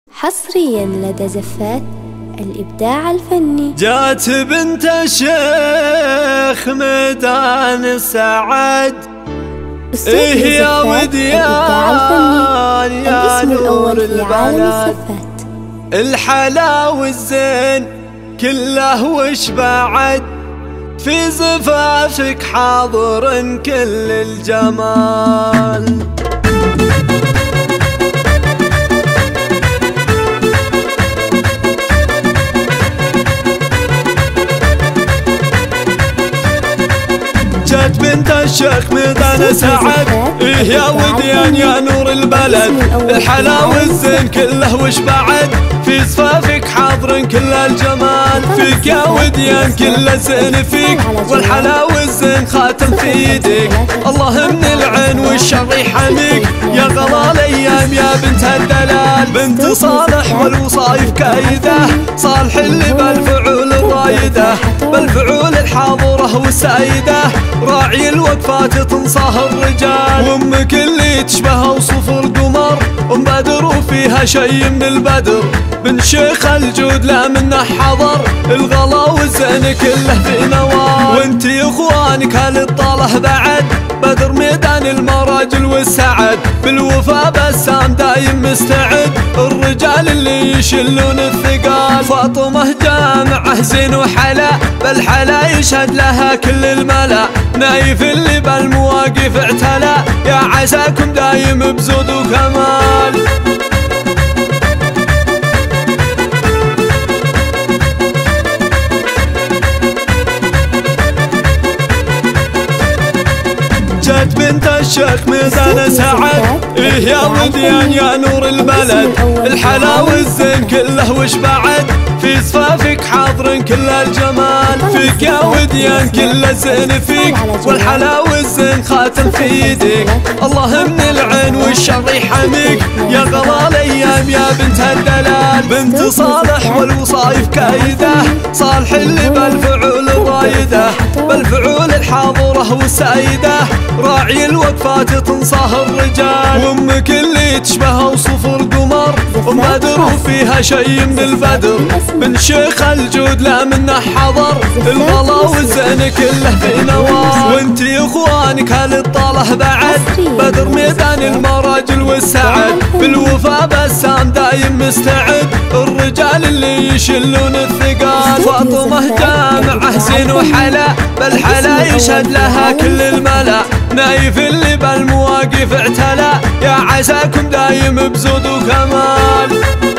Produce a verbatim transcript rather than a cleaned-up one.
حصريا لدى زفات الإبداع الفني. جات بنت الشيخ ميدان السعد، إيه يا وديان يا نور البلد، الحلا والزين كله وش بعد، في زفافك حاضر كل الجمال. جات بنت الشيخ ميدان سعد، إيه يا وديان يا نور البلد، الحلا والزين كله وش بعد، في صفافك حاضر كل الجمال، فيك يا وديان كل الزين فيك، والحلا والزين خاتم في يديك، الله من العين والشر يحميك، يا غلا الايام يا بنت الدلال، بنت صالح والوصايف كايده، صالح اللي بالفعول الرايده، بالفعول الحاضره والسايده، راعي الوقفات تنصاه الرجال، وامك اللي تشبه وصف القمر، ام بدر وفيها شي من البدر، بن شيخ الجود لا منه حضر، الغلا والزين كله في نوال، وانتي اخوانك هالطاله بعد، بدر ميدان المراجل والسعد، بالوفا بسام دايم مستعد، الرجال اللي يشلون الثقال، فاطمه جامعه زين وحلا، بالحلا يشهد لها كل الملا، نايف اللي بالمواقف اعتلى، يا عساكم دايم بزود وكمال. جات بنت الشيخ ميدان سعد، إيه يا وديان يا نور البلد، الحلا والزين كله وش بعد، في صفافك حاضر كل الجمال، فيك يا وديان كل الزين فيك، والحلا والزين خاتم في يديك، الله من العين والشر يحميك، يا غلا الايام يا بنت الدلال، بنت صالح والوصايف كايده، صالح اللي بالفعول الرايده، بالفعول الحاضره والسايده، راعي الوقفات تنصاه الرجال، وامك اللي تشبه وصف القمر، ام بدر وفيها شي من البدر، بن شيخ الجود لا منه حضر، الغلا والزين كله في نوال، وانتي اخوانك هالطاله بعد، بدر ميدان المراجل والسعد، بالوفا بسام دايم مستعد، الرجال اللي يشلون الثقال، فاطمه جامعه زين وحلا، بالحلا يشهد لها كل الملا، نايف اللي بالمواقف اعتلى، يا عساكم دايم بزود وكمال.